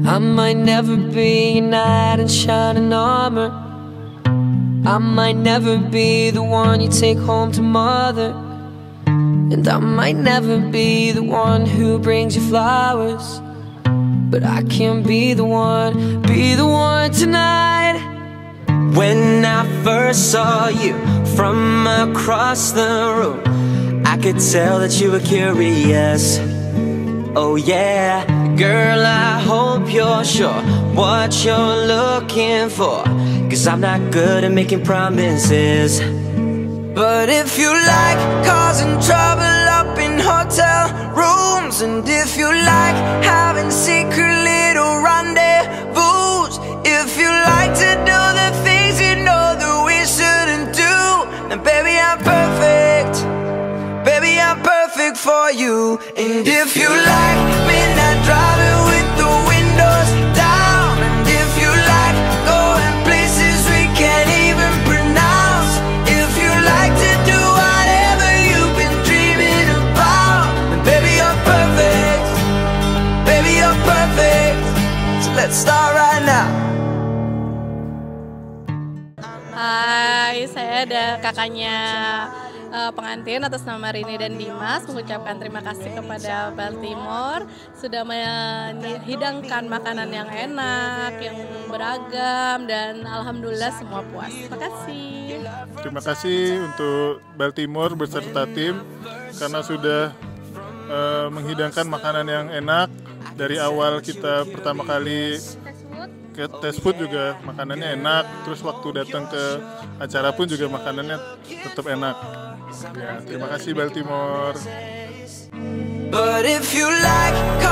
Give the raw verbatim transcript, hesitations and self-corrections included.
I might never be a knight in shining armor. I might never be the one you take home to mother. And I might never be the one who brings you flowers, but I can be the one, be the one tonight. When I first saw you from across the room, I could tell that you were curious. Oh yeah, girl, I hope you're sure what you're looking for, 'cause I'm not good at making promises. But if you like causing trouble up in hotel rooms, and if you like having secret little rendezvous, if you like to do the things you know that we shouldn't do, then baby, I'm perfect. Baby, I'm perfect for you. And if you like midnight driving with the windows down, and if you like going places we can't even pronounce, if you like to do whatever you've been dreaming about, then baby, you're perfect. Baby, you're perfect. So let's start right now. Hai, saya ada kakaknya uh, pengantin atas nama Rini dan Dimas mengucapkan terima kasih kepada Baltimore sudah menghidangkan makanan yang enak, yang beragam, dan alhamdulillah semua puas. Terima kasih. Terima kasih untuk Baltimore beserta tim karena sudah uh, menghidangkan makanan yang enak dari awal kita pertama kali ke tes food juga makanannya enak, terus waktu datang ke acara pun juga makanannya tetap enak. Ya, terima kasih Baltimore. But if you like